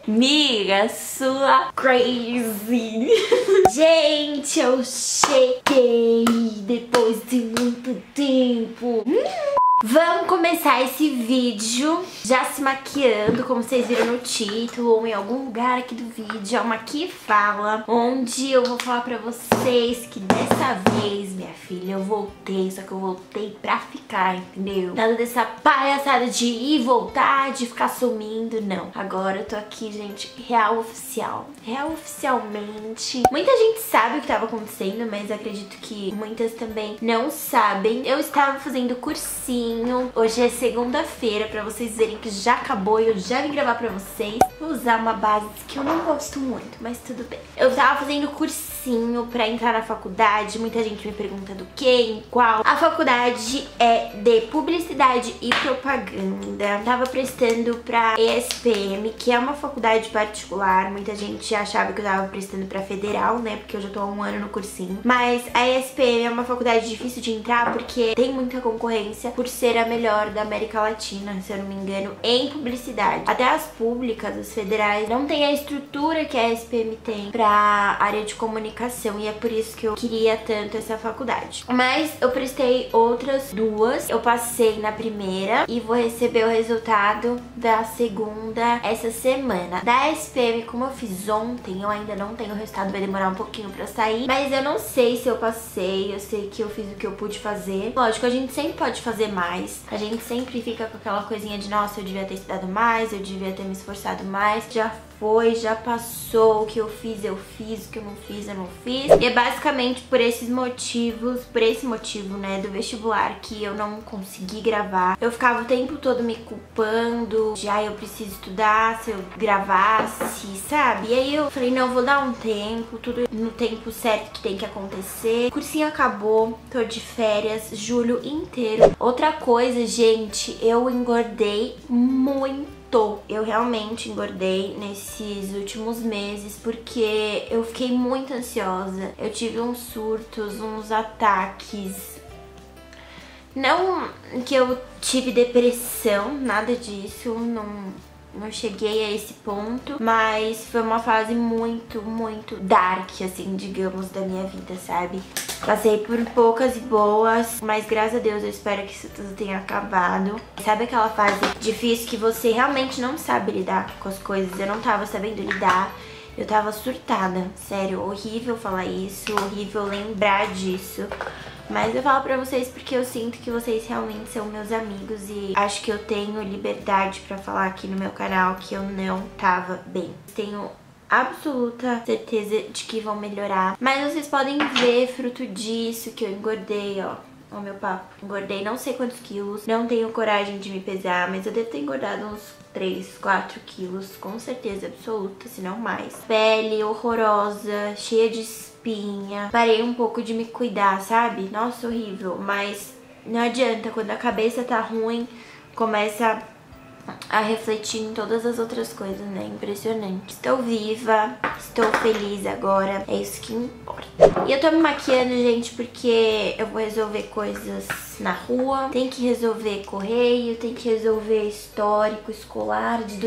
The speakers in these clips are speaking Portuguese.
Miga, sua crazy. Gente, eu cheguei depois de muito tempo. Vamos começar esse vídeo já se maquiando, como vocês viram no título ou em algum lugar aqui do vídeo. É uma Aqui Fala, onde eu vou falar pra vocês que dessa vez, minha filha, eu voltei, só que eu voltei pra ficar, entendeu? Nada dessa palhaçada de ir e voltar, de ficar sumindo, não. Agora eu tô aqui, gente, real oficial. Real oficialmente. Muita gente sabe o que tava acontecendo, mas acredito que muitas também não sabem. Eu estava fazendo cursinho. Hoje é segunda-feira, pra vocês verem que já acabou e eu já vim gravar pra vocês. Vou usar uma base que eu não gosto muito, mas tudo bem. Eu tava fazendo cursinho pra entrar na faculdade. Muita gente me pergunta do que, em qual. A faculdade é de Publicidade e Propaganda. Tava prestando pra ESPM, que é uma faculdade particular. Muita gente achava que eu tava prestando pra Federal, né, porque eu já tô há um ano no cursinho. Mas a ESPM é uma faculdade difícil de entrar porque tem muita concorrência por ser a melhor da América Latina, se eu não me engano, em publicidade. Até as públicas, as federais, não tem a estrutura que a SPM tem pra área de comunicação, e é por isso que eu queria tanto essa faculdade. Mas eu prestei outras duas, eu passei na primeira e vou receber o resultado da segunda essa semana. Da SPM, como eu fiz ontem, eu ainda não tenho o resultado, vai demorar um pouquinho pra sair, mas eu não sei se eu passei, eu sei que eu fiz o que eu pude fazer. Lógico, a gente sempre pode fazer mais. A gente sempre fica com aquela coisinha de nossa, eu devia ter estudado mais, eu devia ter me esforçado mais. Já foi, já passou, o que eu fiz, o que eu não fiz, eu não fiz. E é basicamente por esses motivos, por esse motivo, né, do vestibular que eu não consegui gravar. Eu ficava o tempo todo me culpando de, eu preciso estudar, se eu gravasse, sabe? E aí eu falei, não, vou dar um tempo, tudo no tempo certo que tem que acontecer. O cursinho acabou, tô de férias, julho inteiro. Outra coisa, gente, eu engordei muito. Eu realmente engordei nesses últimos meses porque eu fiquei muito ansiosa. Eu tive uns surtos, uns ataques. Não que eu tive depressão, nada disso, não cheguei a esse ponto, mas foi uma fase muito dark, assim, digamos, da minha vida, sabe? Passei por poucas e boas, mas graças a Deus eu espero que isso tudo tenha acabado. Sabe aquela fase difícil que você realmente não sabe lidar com as coisas? Eu não tava sabendo lidar, eu tava surtada. Sério, horrível falar isso, horrível lembrar disso. Mas eu falo pra vocês porque eu sinto que vocês realmente são meus amigos e acho que eu tenho liberdade pra falar aqui no meu canal que eu não tava bem. Tenho absoluta certeza de que vão melhorar. Mas vocês podem ver fruto disso que eu engordei, ó. Ó, meu papo. Engordei não sei quantos quilos. Não tenho coragem de me pesar, mas eu devo ter engordado uns 3, 4 quilos, com certeza absoluta, se não mais. Pele horrorosa, cheia de espinha. Parei um pouco de me cuidar, sabe? Nossa, horrível. Mas não adianta, quando a cabeça tá ruim, começa a refletir em todas as outras coisas, né? Impressionante. Estou viva, estou feliz agora, é isso que importa. E eu tô me maquiando, gente, porque eu vou resolver coisas na rua, tem que resolver correio, tem que resolver histórico escolar de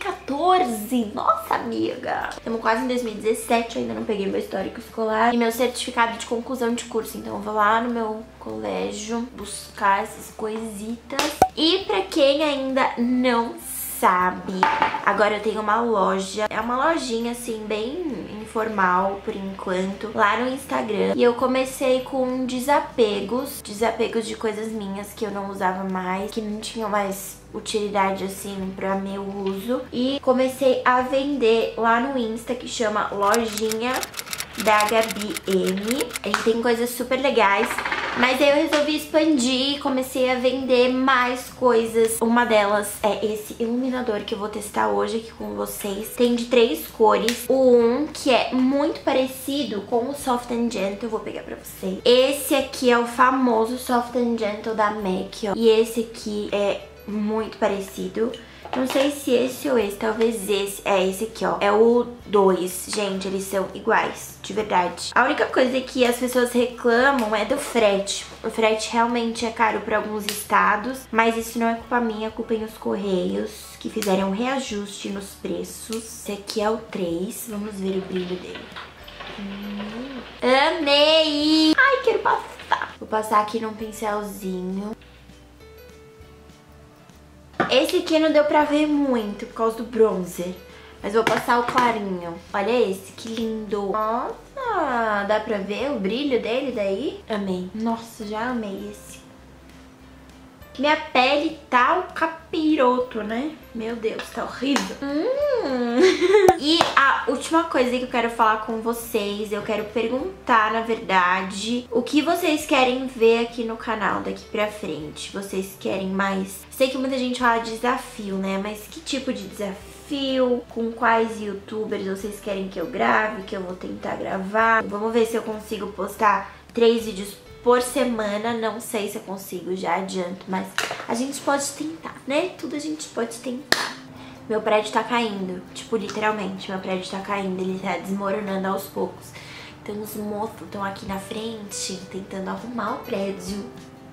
2014. Nossa, amiga! Estamos quase em 2017, eu ainda não peguei meu histórico escolar e meu certificado de conclusão de curso, então eu vou lá no meu colégio buscar essas coisitas. E pra quem ainda não sabe, agora eu tenho uma loja, é uma lojinha assim bem informal por enquanto, lá no Instagram. E eu comecei com desapegos de coisas minhas que eu não usava mais, que não tinham mais utilidade assim pra meu uso, e comecei a vender lá no Insta, que chama Lojinha da Gabi M. Ele tem coisas super legais, mas aí eu resolvi expandir e comecei a vender mais coisas. Uma delas é esse iluminador que eu vou testar hoje aqui com vocês. Tem de 3 cores. O que é muito parecido com o Soft and Gentle, eu vou pegar pra vocês. Esse aqui é o famoso Soft and Gentle da MAC, ó. E esse aqui é muito parecido. Não sei se esse ou esse, talvez esse. É esse aqui, ó. É o 2. Gente, eles são iguais, de verdade. A única coisa que as pessoas reclamam é do frete. O frete realmente é caro para alguns estados, mas isso não é culpa minha, é culpa dos Correios, que fizeram um reajuste nos preços. Esse aqui é o 3. Vamos ver o brilho dele. Amei! Ai, quero passar. Vou passar aqui num pincelzinho. Esse aqui não deu pra ver muito por causa do bronzer, mas vou passar o clarinho. Olha esse, que lindo. Nossa, dá pra ver o brilho dele daí? Amei. Nossa, já amei esse. Minha pele tá o capiroto, né? Meu Deus, tá horrível. E a última coisa que eu quero falar com vocês, eu quero perguntar, na verdade, o que vocês querem ver aqui no canal daqui pra frente. Vocês querem mais? Sei que muita gente fala de desafio, né? Mas que tipo de desafio? Com quais youtubers vocês querem que eu grave? Que eu vou tentar gravar? Vamos ver se eu consigo postar 3 vídeos por semana. Não sei se eu consigo, já adianto, mas a gente pode tentar, né? Tudo a gente pode tentar. Meu prédio tá caindo, tipo, literalmente, meu prédio tá caindo, ele tá desmoronando aos poucos. Então os moços estão aqui na frente tentando arrumar o prédio.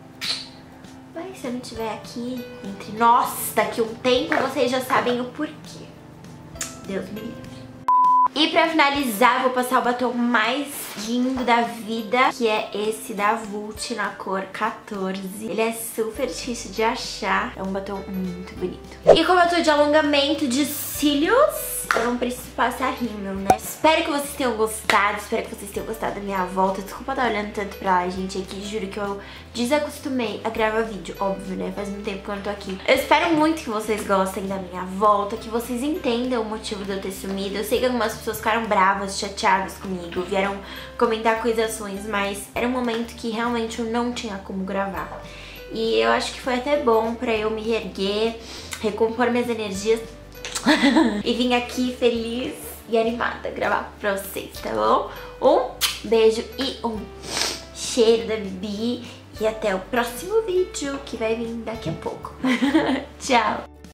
Mas se eu não estiver aqui entre nós, daqui a um tempo, vocês já sabem o porquê. Deus me livre. E pra finalizar, eu vou passar o batom mais lindo da vida, que é esse da Vult na cor 14. Ele é super difícil de achar, é um batom muito bonito. E como eu tô de alongamento de cílios, eu não preciso passar rímel, né? Espero que vocês tenham gostado, espero que vocês tenham gostado da minha volta. Desculpa estar olhando tanto pra lá, gente, aqui juro que eu desacostumei a gravar vídeo, óbvio, né? Faz muito tempo que eu não tô aqui. Eu espero muito que vocês gostem da minha volta, que vocês entendam o motivo de eu ter sumido. Eu sei que algumas pessoas ficaram bravas, chateadas comigo, vieram comentar coisas ruins, mas era um momento que realmente eu não tinha como gravar. E eu acho que foi até bom pra eu me reerguer, recompor minhas energias e vim aqui feliz e animada gravar pra vocês, tá bom? Um beijo e um cheiro da Bibi. E até o próximo vídeo, que vai vir daqui a pouco. Tchau!